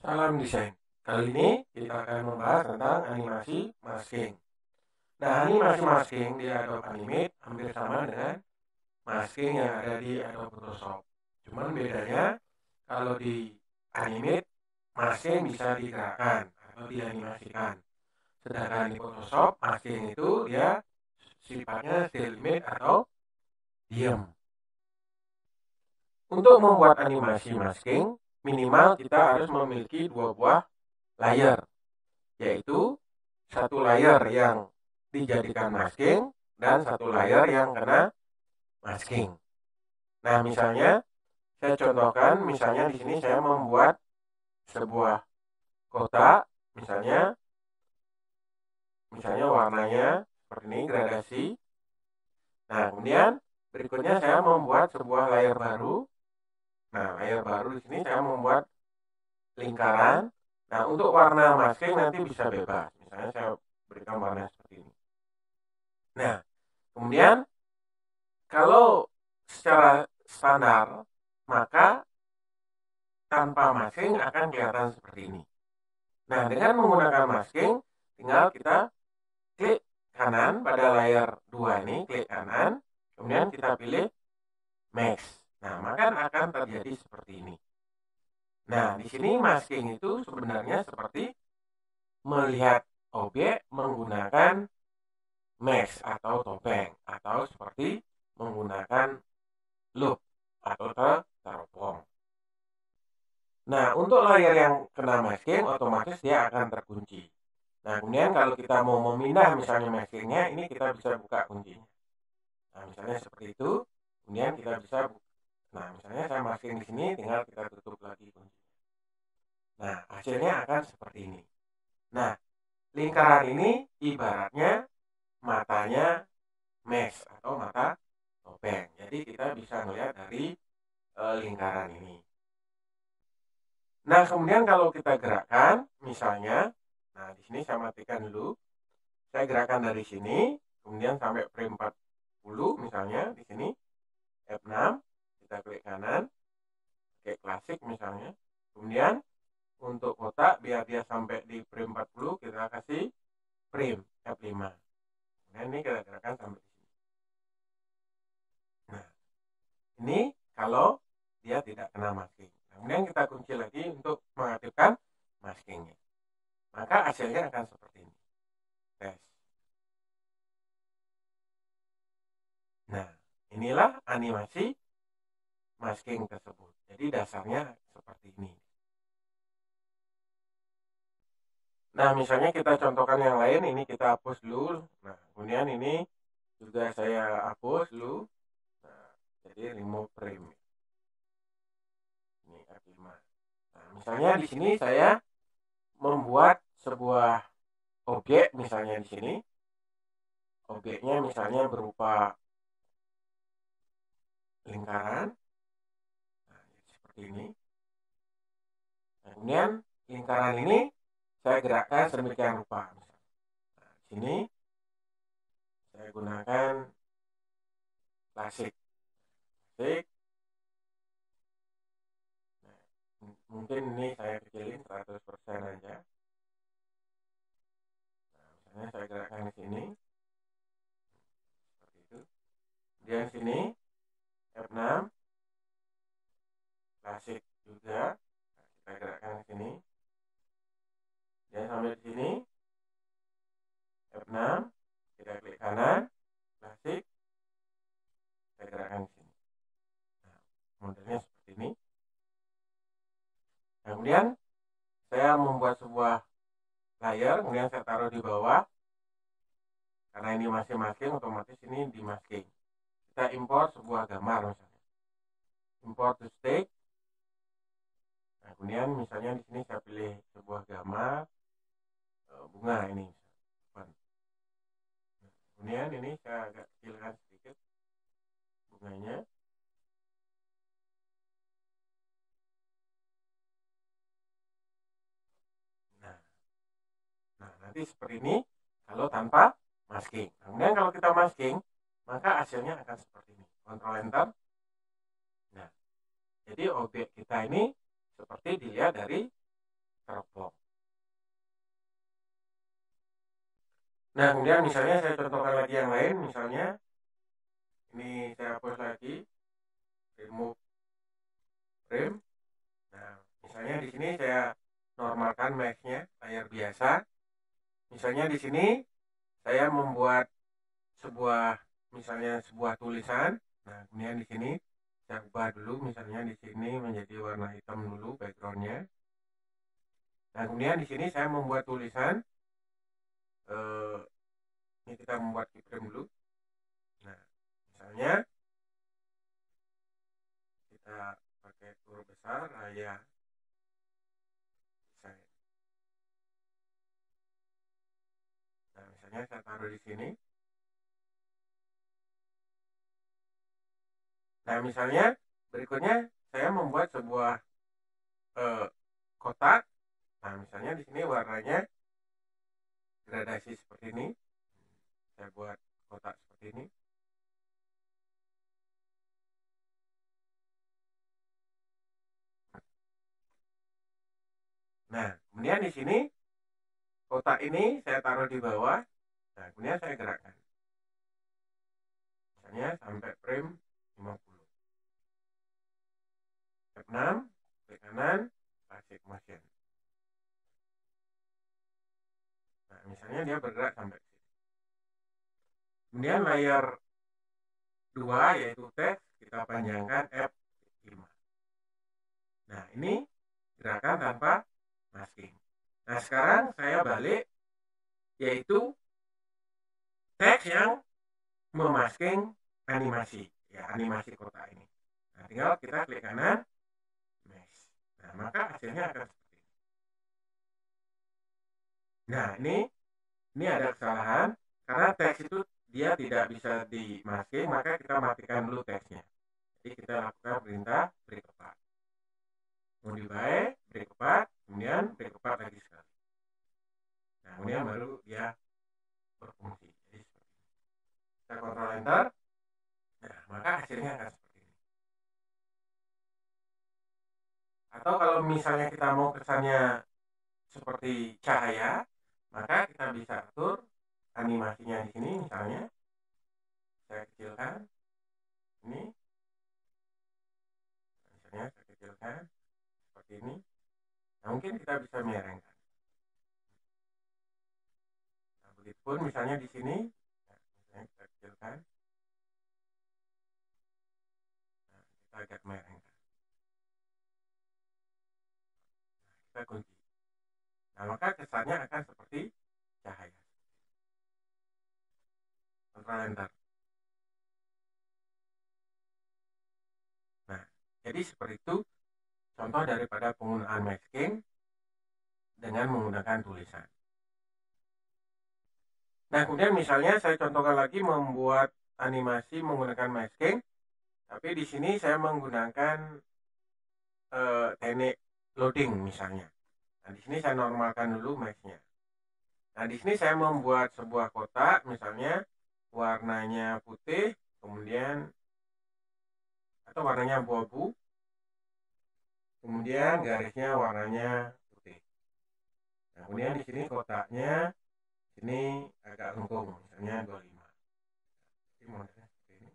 Salam desain. Kali ini kita akan membahas tentang animasi masking. Nah, animasi masking di Adobe Animate hampir sama dengan masking yang ada di Adobe Photoshop. Cuman bedanya kalau di Animate masking bisa digerakkan atau dianimasikan. Sedangkan di Photoshop masking itu dia sifatnya still image atau diam. Untuk membuat animasi masking, minimal kita harus memiliki dua buah layer, yaitu satu layer yang dijadikan masking dan satu layer yang kena masking. Nah, misalnya saya contohkan, misalnya di sini saya membuat sebuah kotak, misalnya warnanya seperti ini, gradasi. Nah, kemudian berikutnya saya membuat sebuah layer baru. Nah, layer baru di sini saya membuat lingkaran. Nah, untuk warna masking nanti bisa bebas. Misalnya saya berikan warna seperti ini. Nah, kemudian kalau secara standar, maka tanpa masking akan kelihatan seperti ini. Nah, dengan menggunakan masking, tinggal kita klik kanan pada layar 2 ini, klik kanan, kemudian kita pilih Max. Nah, maka akan terjadi seperti ini. Nah, di sini masking itu sebenarnya seperti melihat objek menggunakan mesh atau topeng, atau seperti menggunakan loop atau teropong. Nah, untuk layar yang kena masking, otomatis dia akan terkunci. Nah, kemudian kalau kita mau memindah misalnya maskingnya, ini kita bisa buka kuncinya. Nah, misalnya seperti itu, kemudian kita bisa buka. Nah, misalnya saya masking di sini, tinggal kita tutup lagi kuncinya. Nah, hasilnya akan seperti ini. Nah, lingkaran ini ibaratnya matanya mesh atau mata topeng. Jadi kita bisa melihat dari lingkaran ini. Nah, kemudian kalau kita gerakkan, misalnya, nah di sini saya matikan dulu. Saya gerakkan dari sini, kemudian sampai frame 40, misalnya di sini F6, kita klik kanan, kayak klasik misalnya. Kemudian untuk kotak biar dia sampai di frame 40, kita kasih frame F5. Nah, ini kita gerakkan sampai di sini. Nah, ini kalau dia tidak kena masking. Kemudian kita kunci lagi untuk mengaktifkan maskingnya. Maka hasilnya akan seperti ini. Tes. Nah, inilah animasi masking tersebut. Jadi dasarnya seperti ini. Nah, misalnya kita contohkan yang lain, ini kita hapus dulu. Nah, kemudian ini juga saya hapus dulu. Nah, jadi remove frame. Ini F5. Nah, misalnya di sini saya membuat sebuah objek, misalnya di sini. Objeknya misalnya berupa lingkaran. Nah, seperti ini. Nah, kemudian lingkaran ini saya gerakkan sedemikian rupa. Nah, di sini saya gunakan klasik. Nah, mungkin ini saya kecilin 100% aja. Nah, misalnya saya gerakkan di sini. Seperti itu. Kemudian sini F6 klasik juga. Nah, kita gerakkan ke sini. Dan sampai di sini F6, kita klik kanan, klasik, kita gerakkan ke sini. Nah, modelnya seperti ini. Nah, kemudian saya membuat sebuah layer, kemudian saya taruh di bawah. Karena ini masih masking, otomatis ini di masking. Kita import sebuah gambar misalnya. Import to stake. Nah, kemudian misalnya di sini saya pilih sebuah gambar bunga ini. Nah, kemudian ini saya agak kecilkan sedikit bunganya. Nah, nanti seperti ini kalau tanpa masking. Kemudian kalau kita masking, maka hasilnya akan seperti ini. Ctrl Enter. Nah, jadi objek kita ini seperti dilihat dari teropong. Nah, kemudian misalnya saya contohkan lagi yang lain, misalnya ini saya hapus lagi, remove frame. Nah, misalnya di sini saya normalkan max-nya layar biasa. Misalnya di sini saya membuat sebuah misalnya sebuah tulisan. Nah, kemudian di sini saya ubah dulu, misalnya di sini menjadi warna hitam dulu backgroundnya. Nah, kemudian di sini saya membuat tulisan. Eh, ini kita membuat keyframe dulu. Nah, misalnya kita pakai huruf besar raya desain. Nah, misalnya saya taruh di sini. Nah, misalnya berikutnya saya membuat sebuah eh, kotak. Nah, misalnya di sini warnanya gradasi seperti ini. Saya buat kotak seperti ini. Nah, kemudian di sini kotak ini saya taruh di bawah. Nah, kemudian saya gerakkan. Misalnya sampai frame 50. Step 6, klik kanan, basic motion. Nah, misalnya dia bergerak sampai sini. Kemudian layar 2 yaitu teks kita panjangkan F5. Nah, ini gerakan tanpa masking. Nah, sekarang saya balik, yaitu teks yang memasking animasi. Ya, animasi kotak ini. Nah, tinggal kita klik kanan, mesh. Nah, maka hasilnya akan seperti ini. Nah, ini ada kesalahan, karena teks itu dia tidak bisa dimasking, maka kita matikan dulu teksnya. Jadi kita lakukan perintah break apart. Modify, break apart, kemudian break apart lagi sekali. Nah, kemudian baru dia berfungsi. Jadi seperti ini. Kita kontrol enter. Nah, maka hasilnya akan seperti ini. Atau kalau misalnya kita mau kesannya seperti cahaya, maka kita bisa atur animasinya di sini. Misalnya saya kecilkan ini, misalnya saya kecilkan seperti ini. Nah, mungkin kita bisa miringkan. Nah, begitupun misalnya di sini, nah, misalnya kita kecilkan, nah, kita agak miringkan. Kita kunci. Nah, maka kesannya akan seperti cahaya. Kontrol enter. Nah, jadi seperti itu contoh daripada penggunaan masking dengan menggunakan tulisan. Nah, kemudian misalnya saya contohkan lagi membuat animasi menggunakan masking, tapi di sini saya menggunakan teknik loading misalnya. Nah, di sini saya normalkan dulu mesh-nya. Nah, di sini saya membuat sebuah kotak, misalnya warnanya putih, kemudian atau warnanya abu-abu, kemudian garisnya warnanya putih. Nah, kemudian di sini kotaknya ini agak lengkung, misalnya 25. Jadi modelnya seperti ini.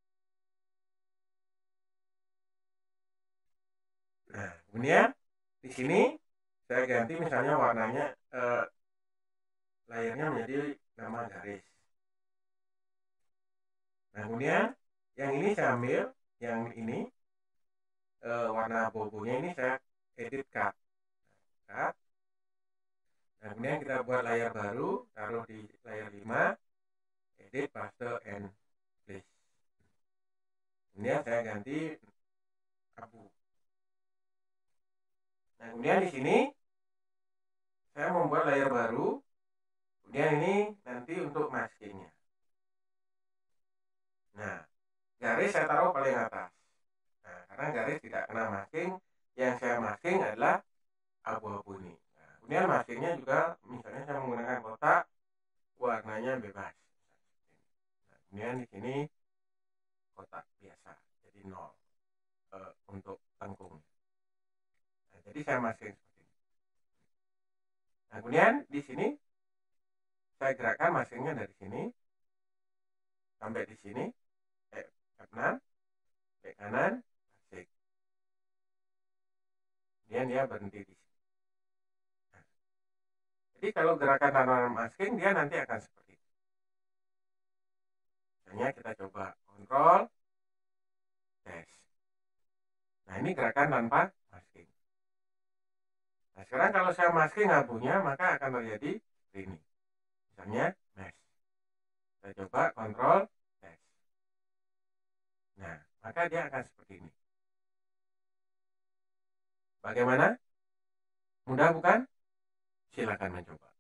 Nah, kemudian di sini saya ganti misalnya warnanya layarnya menjadi nama garis. Nah, kemudian yang ini saya ambil, yang ini warna abu-abunya ini saya edit cut. Nah, kemudian kita buat layar baru, taruh di layar 5, edit, paste, and place. Kemudian saya ganti abu. Nah, kemudian di sini saya membuat layar baru. Kemudian ini nanti untuk maskingnya. Nah, garis saya taruh paling atas. Nah, karena garis tidak kena masking, yang saya masking adalah abu-abu ini. Nah, kemudian maskingnya juga, misalnya saya menggunakan kotak, warnanya bebas. Nah, kemudian di sini kotak biasa, jadi 0 untuk lengkung. Nah, jadi saya masking seperti ini. Nah, kemudian di sini saya gerakkan maskingnya dari sini sampai di sini, F6, klik kanan, asik. Kemudian dia berhenti di sini. Nah, jadi kalau gerakan tanpa masking dia nanti akan seperti itu. Misalnya kita coba kontrol, tes. Nah, ini gerakan tanpa masking. Nah, sekarang kalau saya masking abunya, maka akan terjadi seperti ini. Misalnya mesh. Saya coba kontrol, tes. Nah, maka dia akan seperti ini. Bagaimana? Mudah bukan? Silakan mencoba.